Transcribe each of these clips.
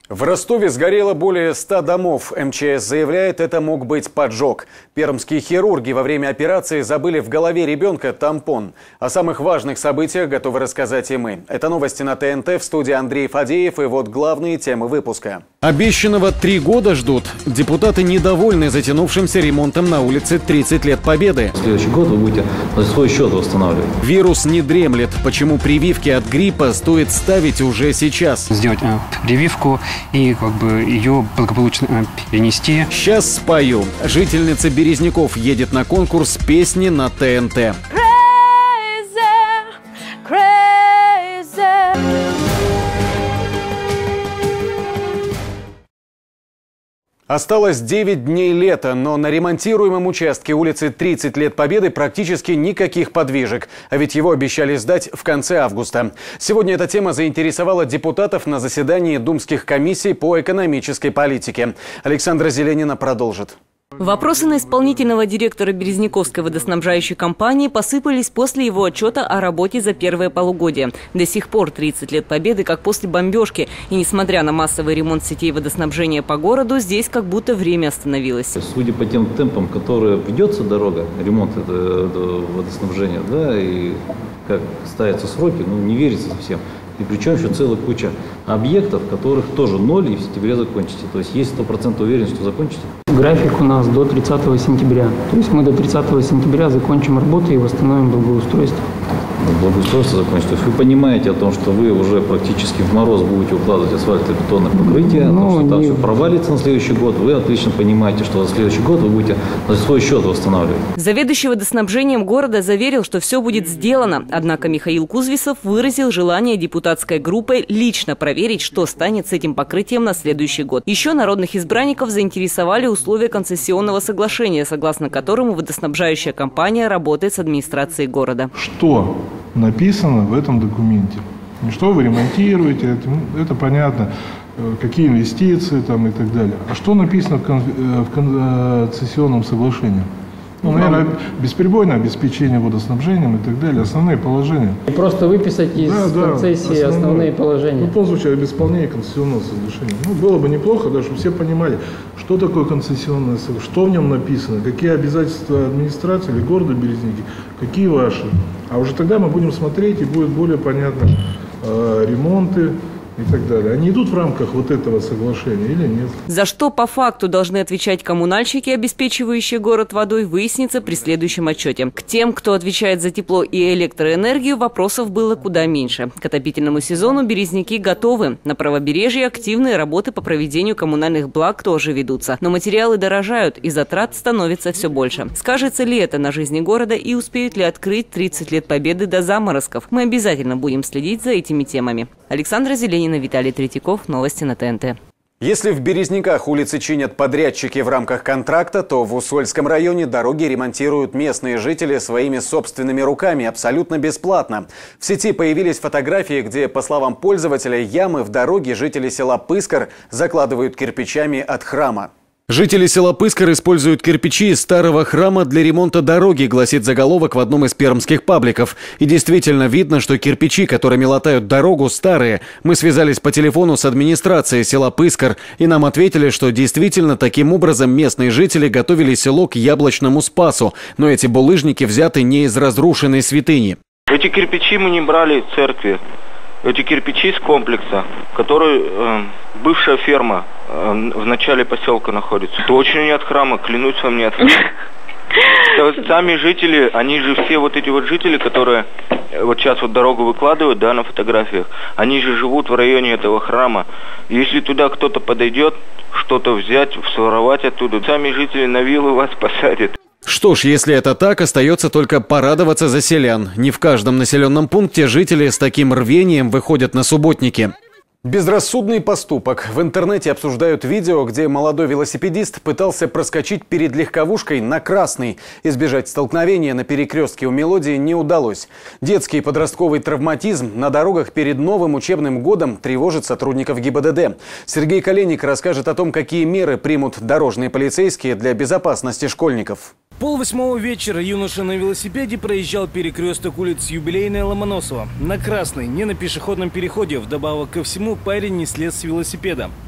В Ростове сгорело более 100 домов. МЧС заявляет, это мог быть поджог. Пермские хирурги во время операции забыли в голове ребенка тампон. О самых важных событиях готовы рассказать и мы. Это новости на ТНТ, в студии Андрей Фадеев, и вот главные темы выпуска. Обещанного 3 года ждут. Депутаты недовольны затянувшимся ремонтом на улице 30 лет Победы. В следующий год вы будете за свой счет восстанавливать. Вирус не дремлет. Почему прививки от гриппа стоит ставить уже сейчас? Сделать прививку и ее благополучно перенести. Сейчас спою. Жительница Березников едет на конкурс песни на ТНТ. Осталось 9 дней лета, но на ремонтируемом участке улицы 30 лет Победы практически никаких подвижек. А ведь его обещали сдать в конце августа. Сегодня эта тема заинтересовала депутатов на заседании думских комиссий по экономической политике. Александра Зеленина продолжит. Вопросы на исполнительного директора Березниковской водоснабжающей компании посыпались после его отчета о работе за первое полугодие. До сих пор 30 лет Победы как после бомбежки. И несмотря на массовый ремонт сетей водоснабжения по городу, здесь как будто время остановилось. Судя по тем темпам, которые ведется дорога, ремонт водоснабжения, и как ставятся сроки, не верится совсем. И причем еще целая куча объектов, которых тоже 0 и в сентябре закончите. То есть есть 100% уверенность, что закончите? График у нас до 30 сентября. То есть мы до 30 сентября закончим работу и восстановим благоустройство. Благоустройство закончится. То есть вы понимаете о том, что вы уже практически в мороз будете укладывать асфальтобетонное покрытие, потому что там все провалится на следующий год. Вы отлично понимаете, что за следующий год вы будете за свой счет восстанавливать. Заведующий водоснабжением города заверил, что все будет сделано. Однако Михаил Кузвисов выразил желание депутатской группы лично проверить, что станет с этим покрытием на следующий год. Еще народных избранников заинтересовали условия концессионного соглашения, согласно которому водоснабжающая компания работает с администрацией города. Что написано в этом документе? Не что вы ремонтируете, это понятно, какие инвестиции там и так далее. А что написано в концессионном соглашении? Наверное, бесперебойное обеспечение водоснабжением и так далее, основные положения. И просто выписать из концессии основные положения. В том случае об исполнении концессионного соглашения. Было бы неплохо, чтобы все понимали, что такое концессионное соглашение, что в нем написано, какие обязательства администрации или города Березники, какие ваши. А уже тогда мы будем смотреть, и будет более понятно ремонты и так далее. Они идут в рамках вот этого соглашения или нет? За что по факту должны отвечать коммунальщики, обеспечивающие город водой, выяснится при следующем отчете. К тем, кто отвечает за тепло и электроэнергию, вопросов было куда меньше. К отопительному сезону Березники готовы. На правобережье активные работы по проведению коммунальных благ тоже ведутся. Но материалы дорожают, и затрат становится все больше. Скажется ли это на жизни города и успеют ли открыть 30 лет Победы до заморозков? Мы обязательно будем следить за этими темами. Александра Зеленина, Виталий Третьяков. Новости на ТНТ. Если в Березниках улицы чинят подрядчики в рамках контракта, то в Усольском районе дороги ремонтируют местные жители своими собственными руками абсолютно бесплатно. В сети появились фотографии, где, по словам пользователя, ямы в дороге жители села Пыскар закладывают кирпичами от храма. Жители села Пыскар используют кирпичи из старого храма для ремонта дороги, гласит заголовок в одном из пермских пабликов. И действительно видно, что кирпичи, которыми латают дорогу, старые. Мы связались по телефону с администрацией села Пыскар, и нам ответили, что действительно таким образом местные жители готовили село к яблочному спасу. Но эти булыжники взяты не из разрушенной святыни. Эти кирпичи мы не брали в церкви. Эти кирпичи с комплекса, который бывшая ферма в начале поселка находится. Точно не от храма, клянусь вам, не от храма. Сами жители, они же все вот эти вот жители, которые вот сейчас вот дорогу выкладывают, на фотографиях, они же живут в районе этого храма. Если туда кто-то подойдет, что-то взять, своровать оттуда, сами жители на виллу вас посадят. Что ж, если это так, остается только порадоваться за селян. Не в каждом населенном пункте жители с таким рвением выходят на субботники. Безрассудный поступок. В интернете обсуждают видео, где молодой велосипедист пытался проскочить перед легковушкой на красный. Избежать столкновения на перекрестке у Мелодии не удалось. Детский и подростковый травматизм на дорогах перед новым учебным годом тревожит сотрудников ГИБДД. Сергей Коленник расскажет о том, какие меры примут дорожные полицейские для безопасности школьников. 7:30 вечера юноша на велосипеде проезжал перекресток улиц Юбилейная, Ломоносова. На красный, не на пешеходном переходе. Вдобавок ко всему, парень не слез с велосипеда.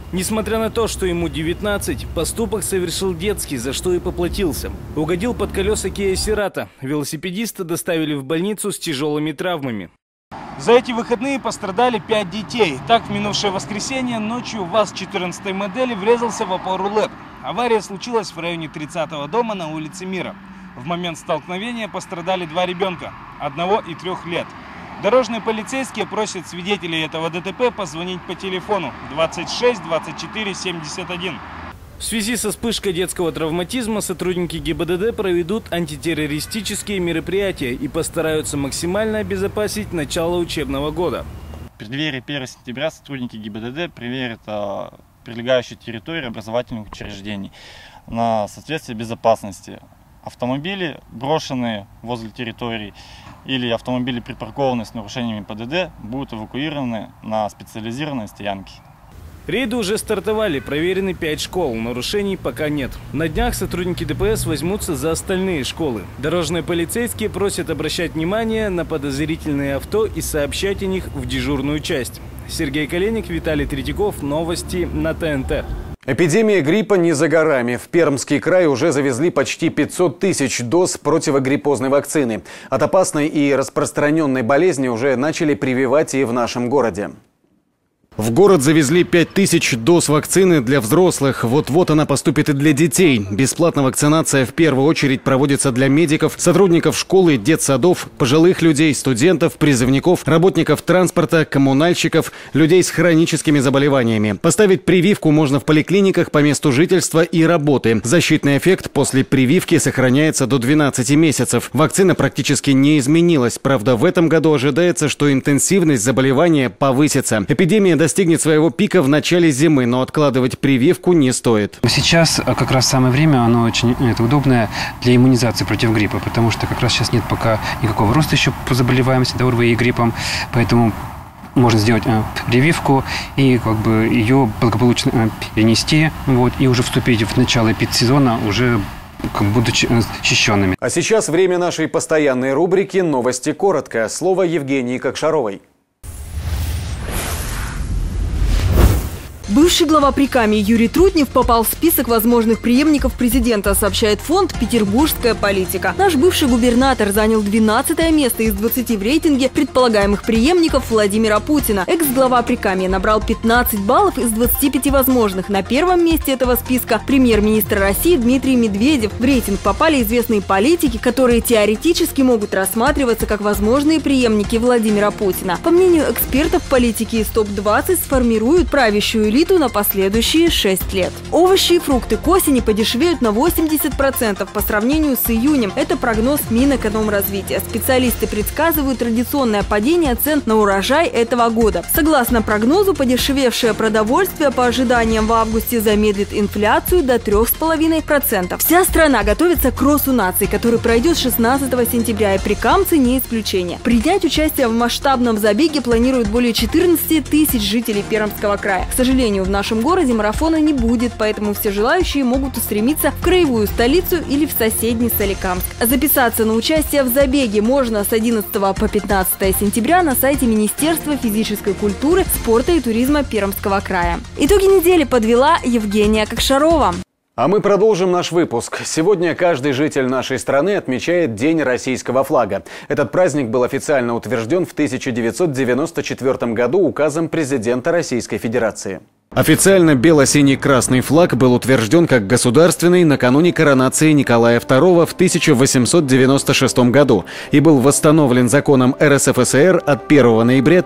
Несмотря на то, что ему 19, поступок совершил детский, за что и поплатился. Угодил под колеса Kia Cerato. Велосипедиста доставили в больницу с тяжелыми травмами. За эти выходные пострадали 5 детей. Так, в минувшее воскресенье ночью ВАЗ 14 модели врезался в опору ЛЭП. Авария случилась в районе 30-го дома на улице Мира. В момент столкновения пострадали 2 ребенка, 1 и 3 лет. Дорожные полицейские просят свидетелей этого ДТП позвонить по телефону 26 24 71. В связи со вспышкой детского травматизма сотрудники ГИБДД проведут антитеррористические мероприятия и постараются максимально обезопасить начало учебного года. В преддверии 1 сентября сотрудники ГИБДД проверят прилегающую территорию образовательных учреждений на соответствие безопасности. Автомобили, брошенные возле территории, или автомобили, припаркованные с нарушениями ПДД, будут эвакуированы на специализированные стоянки. Рейды уже стартовали, проверены 5 школ, нарушений пока нет. На днях сотрудники ДПС возьмутся за остальные школы. Дорожные полицейские просят обращать внимание на подозрительные авто и сообщать о них в дежурную часть. Сергей Коленник, Виталий Третьяков, новости на ТНТ. Эпидемия гриппа не за горами. В Пермский край уже завезли почти 500 тысяч доз противогриппозной вакцины. От опасной и распространенной болезни уже начали прививать и в нашем городе. В город завезли 5000 доз вакцины для взрослых. Вот-вот она поступит и для детей. Бесплатная вакцинация в первую очередь проводится для медиков, сотрудников школы, детсадов, пожилых людей, студентов, призывников, работников транспорта, коммунальщиков, людей с хроническими заболеваниями. Поставить прививку можно в поликлиниках по месту жительства и работы. Защитный эффект после прививки сохраняется до 12 месяцев. Вакцина практически не изменилась. Правда, в этом году ожидается, что интенсивность заболевания повысится. Эпидемия достигнет своего пика в начале зимы, но откладывать прививку не стоит. Сейчас как раз самое время, оно очень удобное для иммунизации против гриппа, потому что как раз сейчас нет пока никакого роста еще по заболеваемости ОРВИ и гриппом, поэтому можно сделать прививку и ее благополучно перенести, и уже вступить в начало эпидсезона уже будучи защищенными. А сейчас время нашей постоянной рубрики «Новости коротко». Слово Евгении Кокшаровой. Бывший глава Прикамья Юрий Трутнев попал в список возможных преемников президента, сообщает фонд «Петербургская политика». Наш бывший губернатор занял 12-е место из 20 в рейтинге предполагаемых преемников Владимира Путина. Экс-глава Прикамья набрал 15 баллов из 25 возможных. На первом месте этого списка премьер-министр России Дмитрий Медведев. В рейтинг попали известные политики, которые теоретически могут рассматриваться как возможные преемники Владимира Путина. По мнению экспертов, политики из топ-20 сформируют правящую элиту на последующие 6 лет. Овощи и фрукты к осени подешевеют на 80% по сравнению с июнем. Это прогноз Минэкономразвития. Специалисты предсказывают традиционное падение цен на урожай этого года. Согласно прогнозу, подешевевшее продовольствие по ожиданиям в августе замедлит инфляцию до 3,5%. Вся страна готовится к Росу наций, который пройдет 16 сентября, и прикамцы не исключение. Принять участие в масштабном забеге планируют более 14 тысяч жителей Пермского края. К сожалению, в нашем городе марафона не будет, поэтому все желающие могут устремиться в краевую столицу или в соседний Соликамск. Записаться на участие в забеге можно с 11 по 15 сентября на сайте Министерства физической культуры, спорта и туризма Пермского края. Итоги недели подвела Евгения Кокшарова. А мы продолжим наш выпуск. Сегодня каждый житель нашей страны отмечает День российского флага. Этот праздник был официально утвержден в 1994 году указом президента Российской Федерации. Официально бело-синий-красный флаг был утвержден как государственный накануне коронации Николая II в 1896 году и был восстановлен законом РСФСР от 1 ноября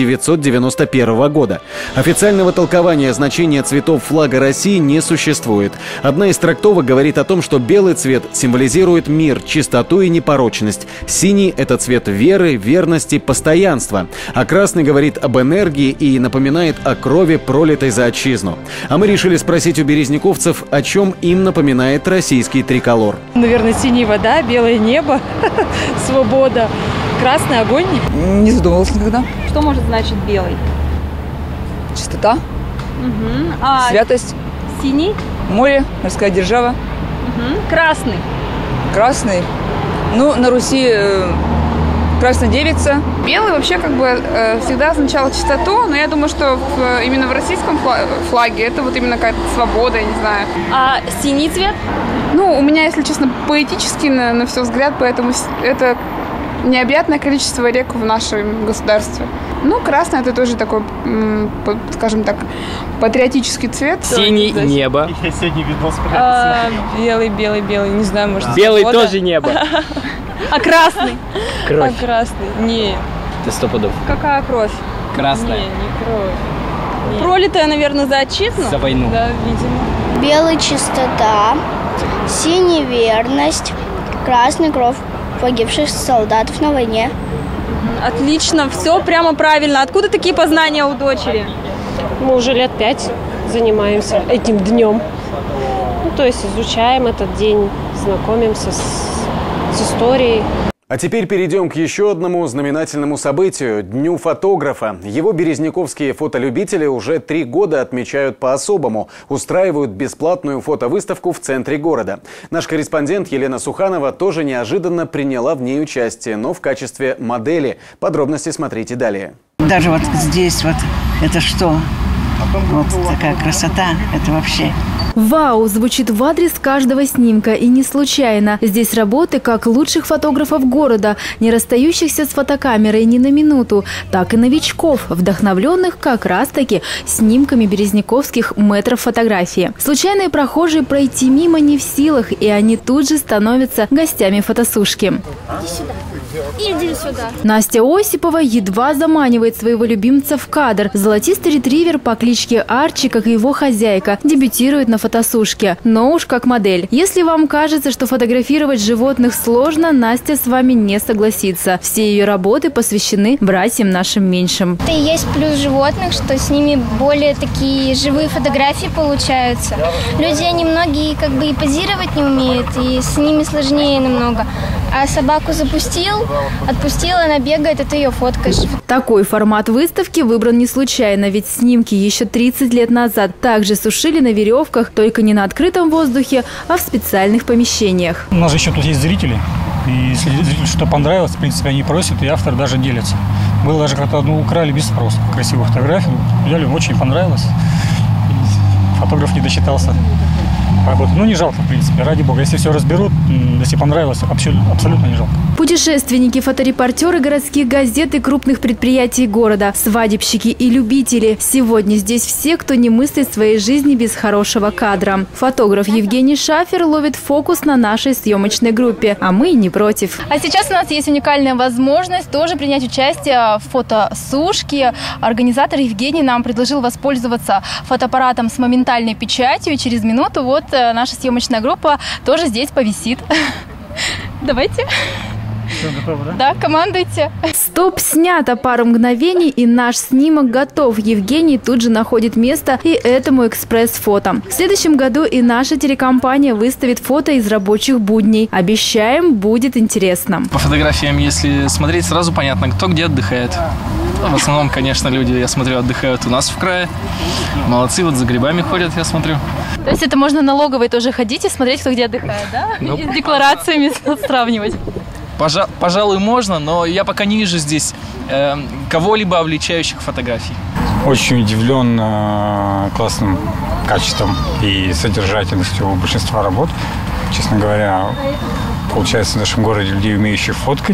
1991 года. Официального толкования значения цветов флага России не существует. Одна из трактовок говорит о том, что белый цвет символизирует мир, чистоту и непорочность. Синий – это цвет веры, верности, постоянства. А красный говорит об энергии и напоминает о крови, пролитой за отчизну. А мы решили спросить у березняковцев, о чем им напоминает российский триколор. Наверное, синяя вода, белое небо, свобода, красный огонь. Не задумывалась никогда. Что может значить белый? Чистота, святость. Синий? Море, морская держава. Красный? Красный. Ну, на Руси Красная девица. Белый вообще как бы всегда означал чистоту, но я думаю, что именно в российском флаге это вот именно какая-то свобода, я не знаю. А синий цвет? Ну, у меня, если честно, поэтический на все взгляд, поэтому это необъятное количество рек в нашем государстве. Ну, красный это тоже такой, скажем так, патриотический цвет. Синий небо. Я сегодня видос Белый, не знаю, может. Белый тоже небо. А красный? Кровь. А красный? Не. Ты 100 пудов. Какая кровь? Красная. Не кровь. Нет. Пролитая, наверное, за отчизну? За войну. Да, видимо. Белый – чистота, синий – верность, красный – кровь погибших солдатов на войне. Отлично, все прямо правильно. Откуда такие познания у дочери? Мы уже лет 5 занимаемся этим днем. Ну, то есть изучаем этот день, знакомимся с историей. А теперь перейдем к еще одному знаменательному событию – Дню фотографа. Его березняковские фотолюбители уже 3 года отмечают по-особому. Устраивают бесплатную фотовыставку в центре города. Наш корреспондент Елена Суханова тоже неожиданно приняла в ней участие, но в качестве модели. Подробности смотрите далее. Даже вот здесь вот это что? Вот такая красота, это вообще... Вау! Звучит в адрес каждого снимка, и не случайно. Здесь работы как лучших фотографов города, не расстающихся с фотокамерой ни на минуту, так и новичков, вдохновленных как раз-таки снимками березняковских мэтров фотографии. Случайные прохожие пройти мимо не в силах, и они тут же становятся гостями фотосушки. Иди сюда. Иди сюда. Настя Осипова едва заманивает своего любимца в кадр. Золотистый ретривер по кличке Арчи, как и его хозяйка, дебютирует на фотосушке, но уж как модель. Если вам кажется, что фотографировать животных сложно, Настя с вами не согласится. Все ее работы посвящены братьям нашим меньшим. Это и есть плюс животных, что с ними более такие живые фотографии получаются. Люди, они многие как бы и позировать не умеют, и с ними сложнее намного. А собаку запустил, отпустил, она бегает, и ты ее фоткаешь. Такой формат выставки выбран не случайно, ведь снимки еще 30 лет назад также сушили на веревках, только не на открытом воздухе, а в специальных помещениях. У нас же еще тут есть зрители, и если зрителю что понравилось, в принципе, они просят, и автор даже делится. Было даже как-то одну украли без спроса, красивую фотографию, взяли, очень понравилось, фотограф не досчитался. Ну, не жалко, в принципе, ради бога. Если все разберут, если понравилось, абсолютно не жалко. Путешественники, фоторепортеры городских газет и крупных предприятий города, свадебщики и любители. Сегодня здесь все, кто не мыслит своей жизни без хорошего кадра. Фотограф Евгений Шафер ловит фокус на нашей съемочной группе, а мы не против. А сейчас у нас есть уникальная возможность тоже принять участие в фотосушке. Организатор Евгений нам предложил воспользоваться фотоаппаратом с моментальной печатью, и через минуту вот наша съемочная группа тоже здесь повисит. Давайте. Все готово, да? Да, командуйте. Стоп, снято, пару мгновений, и наш снимок готов. Евгений тут же находит место и этому экспресс-фото. В следующем году и наша телекомпания выставит фото из рабочих будней. Обещаем, будет интересно. По фотографиям, если смотреть, сразу понятно, кто где отдыхает. В основном, конечно, люди, я смотрю, отдыхают у нас в крае. Молодцы, вот за грибами ходят, я смотрю. То есть это можно налоговой тоже ходить и смотреть, кто где отдыхает, да? Ну, и с декларациями сравнивать. Пожалуй, можно, но я пока не вижу здесь кого-либо обличающих фотографий. Очень удивлен классным качеством и содержательностью большинства работ. Честно говоря, получается в нашем городе людей, умеющих фоткать,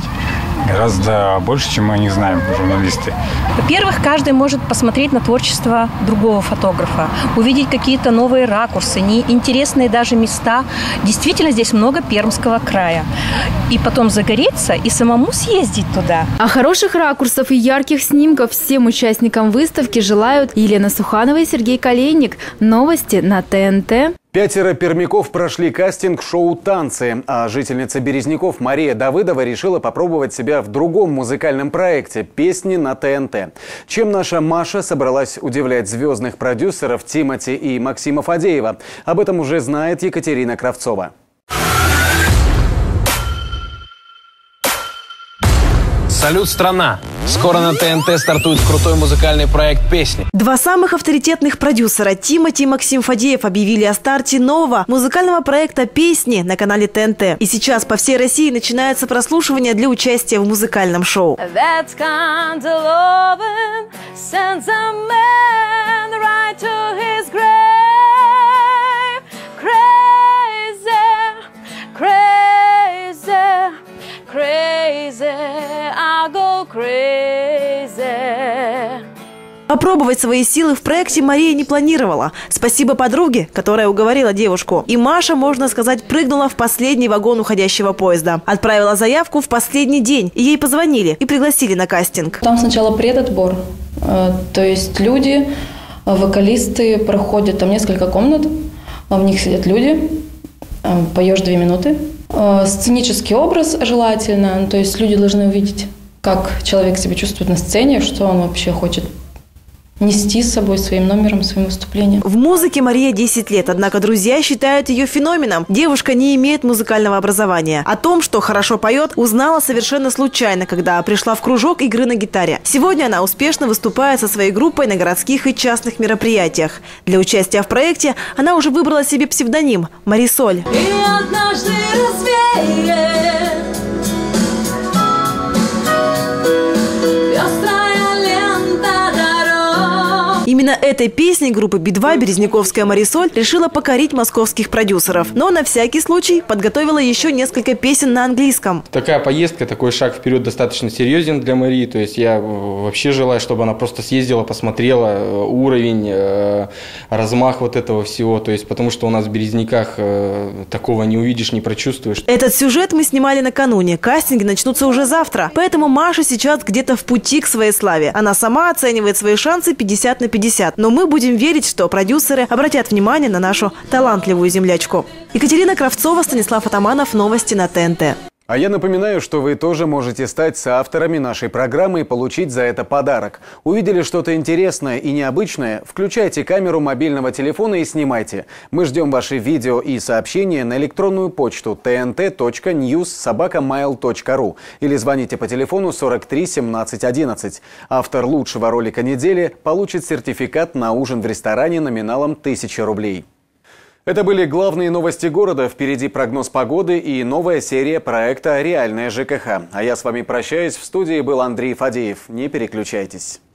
гораздо больше, чем мы не знаем, журналисты. Во-первых, каждый может посмотреть на творчество другого фотографа, увидеть какие-то новые ракурсы, неинтересные даже места. Действительно, здесь много Пермского края. И потом загореться и самому съездить туда. А хороших ракурсов и ярких снимков всем участникам выставки желают Елена Суханова и Сергей Колейник. Новости на ТНТ. 5 пермяков прошли кастинг шоу «Танцы», а жительница Березняков Мария Давыдова решила попробовать себя в другом музыкальном проекте «Песни на ТНТ». Чем наша Маша собралась удивлять звездных продюсеров Тимати и Максима Фадеева? Об этом уже знает Екатерина Кравцова. Салют, страна! Скоро на ТНТ стартует крутой музыкальный проект «Песни». Два самых авторитетных продюсера Тимати и Максим Фадеев объявили о старте нового музыкального проекта «Песни» на канале ТНТ. И сейчас по всей России начинается прослушивание для участия в музыкальном шоу. Попробовать свои силы в проекте Мария не планировала. Спасибо подруге, которая уговорила девушку. И Маша, можно сказать, прыгнула в последний вагон уходящего поезда. Отправила заявку в последний день. И ей позвонили и пригласили на кастинг. Там сначала предотбор. То есть люди, вокалисты проходят там несколько комнат. В них сидят люди. Поешь 2 минуты. Сценический образ желательно. То есть люди должны увидеть, как человек себя чувствует на сцене, что он вообще хочет нести с собой своим номером, своим выступлением. В музыке Мария 10 лет, однако друзья считают ее феноменом. Девушка не имеет музыкального образования. О том, что хорошо поет, узнала совершенно случайно, когда пришла в кружок игры на гитаре. Сегодня она успешно выступает со своей группой на городских и частных мероприятиях. Для участия в проекте она уже выбрала себе псевдоним – Марисоль. И однажды развеет Именно этой песней группы Би-2 «Березняковская Марисоль» решила покорить московских продюсеров. Но на всякий случай подготовила еще несколько песен на английском. Такая поездка, такой шаг вперед достаточно серьезен для Марии. То есть я вообще желаю, чтобы она просто съездила, посмотрела уровень, размах вот этого всего. То есть потому что у нас в Березняках такого не увидишь, не прочувствуешь. Этот сюжет мы снимали накануне. Кастинги начнутся уже завтра. Поэтому Маша сейчас где-то в пути к своей славе. Она сама оценивает свои шансы 50 на 50. Но мы будем верить, что продюсеры обратят внимание на нашу талантливую землячку. Екатерина Кравцова, Станислав Атаманов. Новости на ТНТ. А я напоминаю, что вы тоже можете стать соавторами нашей программы и получить за это подарок. Увидели что-то интересное и необычное? Включайте камеру мобильного телефона и снимайте. Мы ждем ваши видео и сообщения на электронную почту tnt.news@mail.ru или звоните по телефону 43 17 11. Автор лучшего ролика недели получит сертификат на ужин в ресторане номиналом 1000 рублей. Это были главные новости города. Впереди прогноз погоды и новая серия проекта «Реальная ЖКХ». А я с вами прощаюсь. В студии был Андрей Фадеев. Не переключайтесь.